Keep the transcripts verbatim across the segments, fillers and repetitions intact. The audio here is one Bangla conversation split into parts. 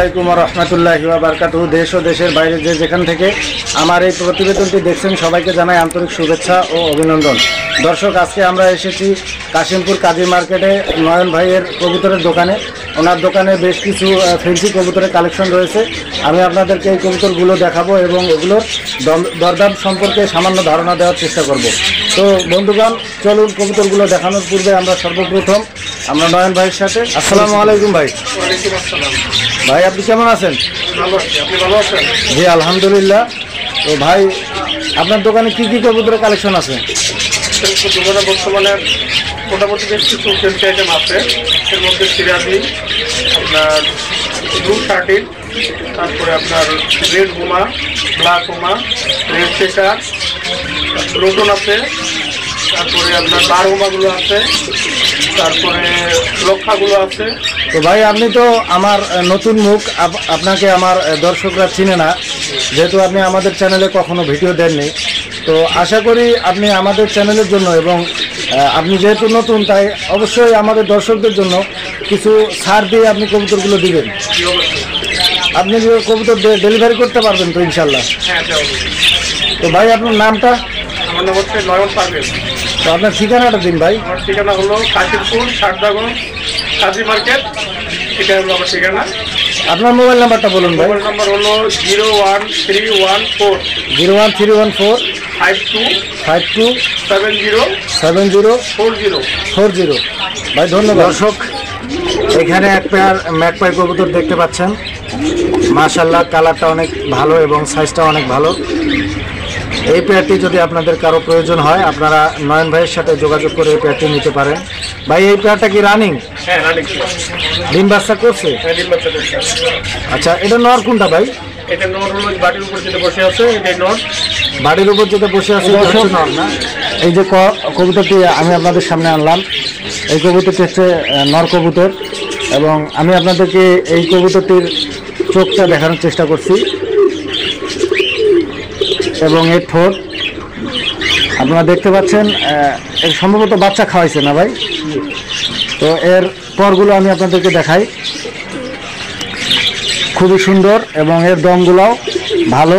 আলাইকুম ওয়া রাহমাতুল্লাহি ওয়া বারাকাতুহু। দেশ ও দেশের বাইরে যে যেখান থেকে আমার এই প্রতিবেদনটি দেখছেন সবাইকে জানাই আন্তরিক শুভেচ্ছা ও অভিনন্দন। দর্শক, আজকে আমরা এসেছি কাশিমপুর কাজী মার্কেটে নয়ন ভাইয়ের কবুতরের দোকানে। ওনার দোকানে বেশ কিছু ফেন্সি কবুতরের কালেকশন রয়েছে। আমি আপনাদেরকে এই কবুতরগুলো দেখাবো এবং এগুলোর দরদাম সম্পর্কে সামান্য ধারণা দেওয়ার চেষ্টা করব। তো বন্ধুগণ, চলুন কবুতরগুলো দেখানোর পূর্বে আমরা সর্বপ্রথম আমরা নয়ন ভাইয়ের সাথে। আসসালামু আলাইকুম ভাই। ওয়ালাইকুম আসসালাম। ভাই, আপনি কেমন আছেন? ভালো আছি, আপনি ভালো আছেন? জি আলহামদুলিল্লাহ। তো ভাই, আপনার দোকানে কি কি কবুতরের কালেকশন আছে? দোকানে বর্তমানে মোটামুটি বেশ কিছু ফেন্সি আইটেম আছে। এর মধ্যে সিরাজি, আপনার ব্লু শার্টিন, তারপরে আপনার রেড হুমা, ব্ল্যাক হুমা, রেড চেকার, রোটন আছে, তারপরে আপনার বার হুমাগুলো আছে, তারপরে লক্ষাগুলো আছে। তো ভাই, আপনি তো আমার নতুন মুখ, আপনাকে আমার দর্শকরা চিনে না, যেহেতু আপনি আমাদের চ্যানেলে কখনো ভিডিও দেননি। তো আশা করি আপনি আমাদের চ্যানেলের জন্য এবং আপনি যেহেতু নতুন, তাই অবশ্যই আমাদের দর্শকদের জন্য কিছু ছাড় দিয়ে আপনি কবুতরগুলো দিবেন। আপনি যে কবুতর ডেলিভারি করতে পারবেন তো ইনশাল্লাহ? হ্যাঁ। তো ভাই, আপনার নামটা? আমার নাম হচ্ছে নয়ন পারভেজ। তো আপনার ঠিকানাটা দিন ভাই। আমার ঠিকানা হলো কাশিমপুর সারদাগঞ্জ কাজী মার্কেট, এটা হলো আমার ঠিকানা। আপনার মোবাইল নাম্বারটা বলুন ভাই। মোবাইল নাম্বার হলো zero one three one four zero one three one four five two five two seven zero seven zero four zero four zero. ভাই ধন্যবাদ। দর্শক, এখানে এক পেয়ার ম্যাকপাই কবুতর দেখতে পাচ্ছেন। মাশাআল্লাহ, কালারটা অনেক ভালো এবং সাইজটা অনেক ভালো। এই পেয়ারটি যদি আপনাদের কারো প্রয়োজন হয়, আপনারা নয়ন ভাইয়ের সাথে যোগাযোগ করে এই পেয়ারটি নিতে পারেন। ভাই, এই পেয়ারটা কি রানিং? হ্যাঁ, রানিং। ডিম বাচ্চা করছে? হ্যাঁ, ডিম বাচ্চা করছে। আচ্ছা, এটা নর কোনটা ভাই? এটা নর হলো বাটির উপর যেটা বসে আছে, এটাই নর। বাড়ির উপর যেটা বসে আছে নর না? এই যে কবুতরটি আমি আপনাদের সামনে আনলাম, এই কবুতরটি হচ্ছে নর কবুতর এবং আমি আপনাদেরকে এই কবুতরটির চোখটা দেখানোর চেষ্টা করছি এবং এর ঠোঁট আপনারা দেখতে পাচ্ছেন। এর সম্ভবত বাচ্চা খাওয়াইছে না ভাই? তো এর পরগুলো আমি আপনাদেরকে দেখাই। খুবই সুন্দর এবং এর দমগুলোও ভালো।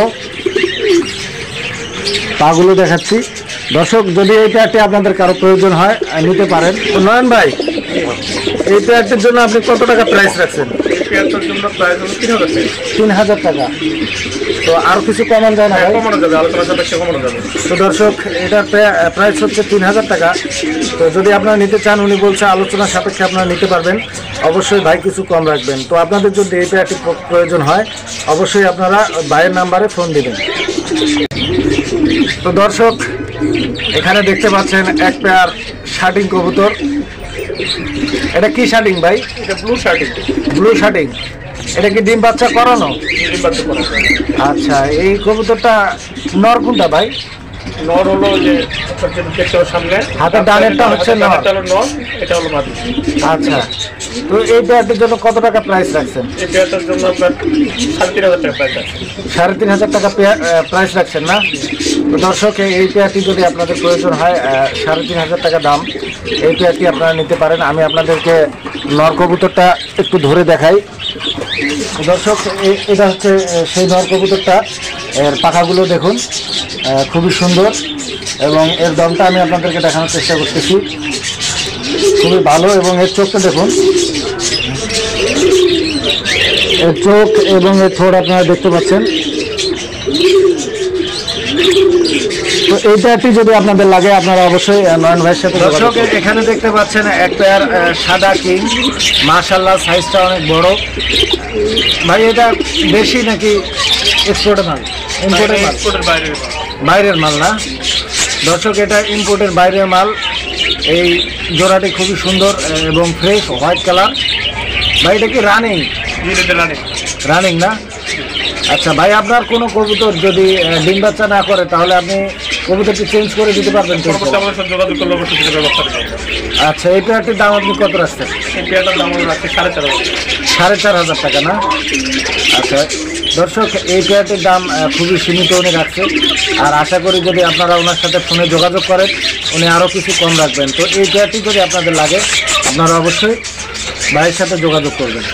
পাগুলো দেখাচ্ছি। দর্শক, যদি এই পেয়ারটি আপনাদের কারো প্রয়োজন হয় নিতে পারেন। তো নয়ন ভাই, এই পেয়ারটির জন্য আপনি কত টাকা প্রাইস রাখছেন? এই পেয়ারটার জন্য প্রাইস হলো তিন হাজার টাকা। তিন হাজার টাকা। তো আরও কিছু কমান যায় না? কমানো যাবে, আলোচনা সাপেক্ষে কমানো যাবে। তো দর্শক, এটার প্রাইস হচ্ছে তিন হাজার টাকা। তো যদি আপনারা নিতে চান, উনি বলছে আলোচনা সাপেক্ষে আপনারা নিতে পারবেন। অবশ্যই ভাই কিছু কম রাখবেন। তো আপনাদের যদি এই পেয়ারটি প্রয়োজন হয়, অবশ্যই আপনারা ভাইয়ের নাম্বারে ফোন দিবেন। তো দর্শক, এখানে দেখতে পাচ্ছেন এক পেয়ার শার্টিং কবুতর। এটা কি শার্টিং ভাই? এটা ব্লু শার্টিং। ব্লু শার্টিং। এটা কি ডিম বাচ্চা করানো? ডিম বাচ্চা করানো। আচ্ছা, এই কবুতরটা নর কোনটা ভাই? নর হলো যে দেখতে সামনে হাতের ডানেরটা হচ্ছে নর, নর, এটা হলো মাদি। আচ্ছা, তো এই পেয়ারটির জন্য কত টাকা প্রাইস রাখছেন? এই পেয়ারটার জন্য আপনার সাড়ে তিন হাজার টাকা প্রাইস আছে। সাড়ে তিন হাজার টাকা প্রাইস রাখছেন না? তো দর্শক, এই পেয়ারটি যদি আপনাদের প্রয়োজন হয়, সাড়ে তিন হাজার টাকা দাম। এই পেয়ারটি আপনারা নিতে পারেন। আমি আপনাদেরকে নর কবুতরটা একটু ধরে দেখাই। দর্শক, এটা হচ্ছে সেই নর কবুতরটা। এর পাখাগুলো দেখুন, খুবই সুন্দর এবং এর দমটা আমি আপনাদেরকে দেখানোর চেষ্টা করতেছি। খুবই ভালো এবং এর চোখটা দেখুন, এর চোখ এবং এর ঠোঁট আপনারা দেখতে পাচ্ছেন। তো এই পেয়ারটি যদি আপনাদের লাগে, আপনারা অবশ্যই নয়ন ভাইয়ের সাথে। দর্শক, এখানে দেখতে পাচ্ছেন এক পেয়ার সাদা কিং। মাশাআল্লাহ, সাইজটা অনেক বড়। ভাই, এটা দেশি নাকি এক্সপোর্টের মাল? ইম্পোর্টের মাল? বাইরের বাইরের মাল না? দর্শক, এটা ইম্পোর্টের বাইরের মাল। এই জোড়াটি খুবই সুন্দর এবং ফ্রেশ হোয়াইট কালার। ভাই, এটা কি রানিং? রানিং। রানিং না? আচ্ছা ভাই, আপনার কোনো কবুতর যদি ডিম বাচ্চা না করে, তাহলে আপনি কবুতরটি চেঞ্জ করে দিতে পারবেন? যোগাযোগ করলে অবশ্যই সেটা ব্যবস্থা করবেন। আচ্ছা, এই পেয়ারটির দাম আপনি কত রাখছেন? এই পেয়ারটার দাম আমরা রাখছি সাড়ে চার হাজার সাড়ে চার হাজার টাকা না? আচ্ছা দর্শক, এই পেয়ারটির দাম খুবই সীমিত উনি রাখছে। আর আশা করি যদি আপনারা ওনার সাথে ফোনে যোগাযোগ করেন, উনি আরও কিছু কম রাখবেন। তো এই পেয়ারটি যদি আপনাদের লাগে, আপনারা অবশ্যই ভাইয়ের সাথে যোগাযোগ করবেন।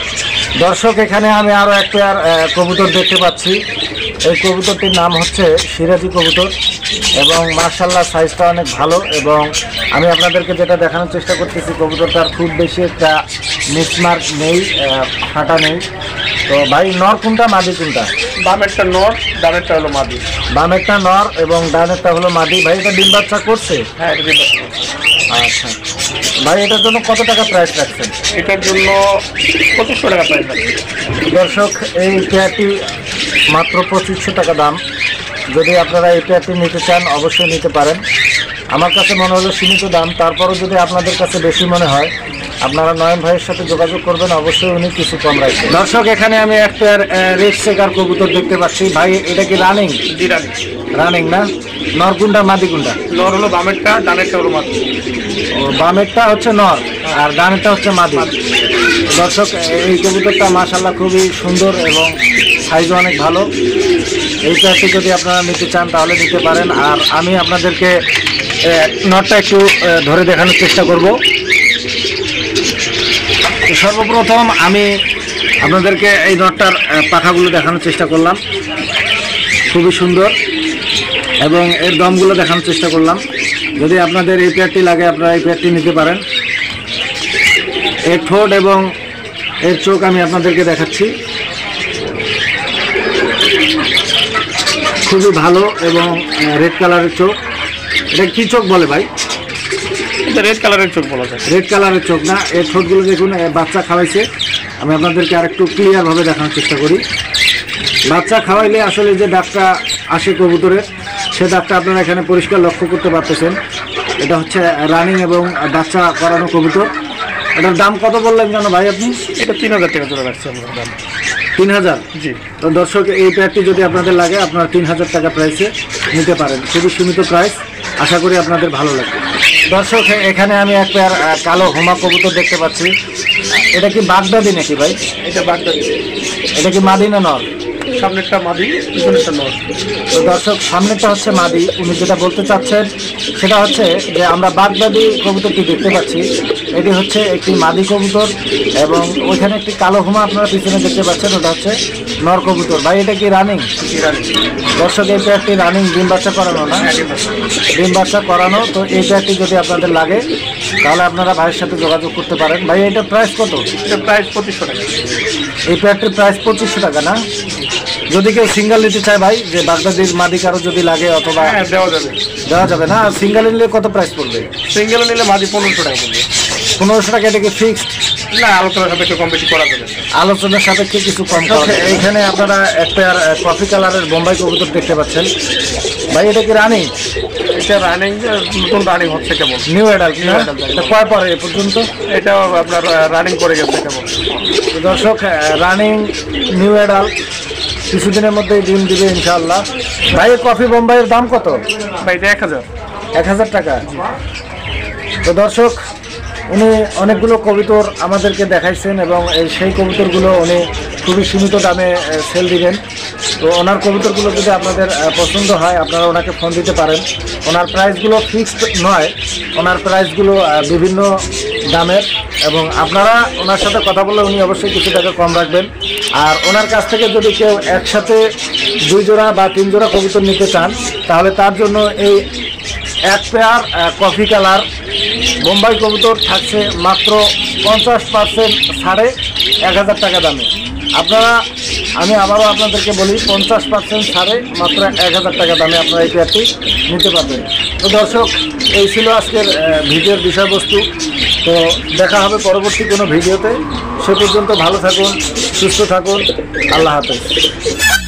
দর্শক, এখানে আমি আরও এক পেয়ার কবুতর দেখতে পাচ্ছি। এই কবুতরটির নাম হচ্ছে সিরাজি কবুতর এবং মার্শাল্লাহ সাইজটা অনেক ভালো। এবং আমি আপনাদেরকে যেটা দেখানোর চেষ্টা করতেছি, কবুতরটার খুব বেশি একটা মিসমার্ক নেই, ফাটা নেই। তো ভাই, নর কোনটা মাদি কোনটা? বামেরটা নর, ডানেরটা হলো মাদি। বামেরটা নর এবং ডানেরটা হলো মাদি। ভাই, এটা ডিম বাচ্চা করছে? হ্যাঁ, এটা ডিম বাচ্চা করছে। আচ্ছা ভাই, এটার জন্য কত টাকা প্রাইস রাখছেন? এটার জন্য পঁচিশশো টাকা প্রাইস আছে। দর্শক, এই পেয়ারটি মাত্র পঁচিশশো টাকা দাম। যদি আপনারা এই পেয়ারটি নিতে চান অবশ্যই নিতে পারেন। আমার কাছে মনে হলো সীমিত দাম, তারপরও যদি আপনাদের কাছে বেশি মনে হয় আপনারা নয়ন ভাইয়ের সাথে যোগাযোগ করবেন, অবশ্যই উনি কিছু কম রাখবেন। দর্শক, এখানে আমি এক পেয়ার রেড চেকার কবুতর দেখতে পাচ্ছি। ভাই, এটা কি রানিং? জি, রানিং। রানিং না? নর কোনটা মাদি কোনটা? নর হলো বামেরটা, ডানেরটা হলো মাদি। ও, বামেরটা হচ্ছে নর আর ডানেরটা হচ্ছে মাদি। দর্শক, এই কবুতরটা মাশাআল্লাহ খুবই সুন্দর এবং সাইজও অনেক ভালো। এই পেয়ারটি যদি আপনারা নিতে চান তাহলে নিতে পারেন। আর আমি আপনাদেরকে নটটা একটু ধরে দেখানোর চেষ্টা করব। সর্বপ্রথম আমি আপনাদেরকে এই নটটার পাখাগুলো দেখানোর চেষ্টা করলাম, খুবই সুন্দর, এবং এর দমগুলো দেখানোর চেষ্টা করলাম। যদি আপনাদের এই পেয়ারটি লাগে আপনারা এই পেয়ারটি নিতে পারেন। এর ঠোঁট এবং এর চোখ আমি আপনাদেরকে দেখাচ্ছি, খুবই ভালো এবং রেড কালারের চোখ। এটা কি চোখ বলে ভাই? এটা রেড কালারের চোখ বলা যায়। রেড কালারের চোখ না? এর ঠোঁটগুলো দেখুন, বাচ্চা খাওয়াইছে। আমি আপনাদেরকে আরেকটু ক্লিয়ারভাবে দেখানোর চেষ্টা করি। বাচ্চা খাওয়াইলে আসলে যে দাগটা আসে কবুতরের, সে দাগটা আপনারা এখানে পরিষ্কার লক্ষ্য করতে পারতেছেন। এটা হচ্ছে রানিং এবং বাচ্চা করানো কবুতর। এটার দাম কত বললেন জানো ভাই আপনি? এটা তিন হাজার টাকা জোড়া রাখছি আমরা দাম। তিন হাজার? জি। তো দর্শক, এই পেয়ারটি যদি আপনাদের লাগে আপনারা তিন হাজার টাকা প্রাইসে নিতে পারেন। খুবই সীমিত প্রাইস, আশা করি আপনাদের ভালো লাগবে। দর্শক, এখানে আমি এক পেয়ার কালো হোমা কবুতর দেখতে পাচ্ছি। এটা কি বাগদাদি নাকি ভাই? এটা বাগদাদি। এটা কি মাদি না নর? সামনেরটা মাদি, পিছনেরটা নর। তো দর্শক, সামনেরটা হচ্ছে মাদি। উনি যেটা বলতে চাচ্ছেন সেটা হচ্ছে যে আমরা বাগদাদি কবুতরটি দেখতে পাচ্ছি, এটি হচ্ছে একটি মাদি কবুতর এবং ওইখানে একটি কালো হোমা আপনারা পিছনে দেখতে পাচ্ছেন, ওটা হচ্ছে নর কবুতর। ভাই, এটা কি রানিং? রানিং। দর্শক, এই পেয়ারটি রানিং, ডিম বাচ্চা করানো না? ডিম বাচ্চা করানো। তো এই পেয়ারটি যদি আপনাদের লাগে তাহলে আপনারা ভাইয়ের সাথে যোগাযোগ করতে পারেন। ভাই, এটার প্রাইস কত? এটা প্রাইস পঁচিশশো টাকা। এই পেয়ারটির প্রাইস পঁচিশশো টাকা না? যদি কেউ সিঙ্গেল নিতে চায় ভাই, যে বাগদাদির মাদি কারো যদি লাগে, অথবা হ্যাঁ, দেওয়া যাবে। দেওয়া যাবে না? সিঙ্গেল নিলে কত প্রাইস পড়বে? সিঙ্গেল নিলে মাদি পনেরোশো টাকা পড়বে। পনেরোশো টাকা। এটা কি ফিক্সড না, আলোচনার সাপেক্ষে কম বেশি করা যাবে। আলোচনার সাপেক্ষে কিছু কম করা যাবে। এইখানে আপনারা এক পেয়ার কফি কালারের বোম্বাই কবুতর দেখতে পাচ্ছেন। ভাই, এটা কি রানিং? এটা রানিং, নতুন রানিং হচ্ছে কেবল। নিউ অ্যাডাল্ট না? এটা কয় পরে এ পর্যন্ত? এটা আপনার রানিং করে গেছে কেবল। দর্শক, রানিং নিউ অ্যাডাল্ট, কিছুদিনের মধ্যেই ডিম দিবে ইনশাআল্লাহ। ভাই, কফি বোম্বাইয়ের দাম কত? ভাই, এটা এক হাজার। এক হাজার টাকা। তো দর্শক, উনি অনেকগুলো কবুতর আমাদেরকে দেখাইছেন এবং এই সেই কবুতরগুলো উনি খুবই সীমিত দামে সেল দিবেন। তো ওনার কবুতরগুলো যদি আপনাদের পছন্দ হয় আপনারা ওনাকে ফোন দিতে পারেন। ওনার প্রাইসগুলো ফিক্সড নয়, ওনার প্রাইসগুলো বিভিন্ন দামের, এবং আপনারা ওনার সাথে কথা বললে উনি অবশ্যই কিছু টাকা কম রাখবেন। আর ওনার কাছ থেকে যদি কেউ একসাথে দুই জোড়া বা তিন জোড়া কবুতর নিতে চান তাহলে তার জন্য এই এক পেয়ার কফি কালার বোম্বাই কবুতর থাকছে মাত্র পঞ্চাশ পার্সেন্ট ছাড়ে এক হাজার টাকা দামে। আপনারা, আমি আবারও আপনাদেরকে বলি, পঞ্চাশ পার্সেন্ট ছাড়ে মাত্র এক হাজার টাকা দামে আপনারা এই পেয়ারটি নিতে পারবেন। তো দর্শক, এই ছিল আজকের ভিডিওর বিষয়বস্তু। তো দেখা হবে পরবর্তী কোনো ভিডিওতে। সে পর্যন্ত ভালো থাকুন, সুস্থ থাকুন। আল্লাহ হাফেজ।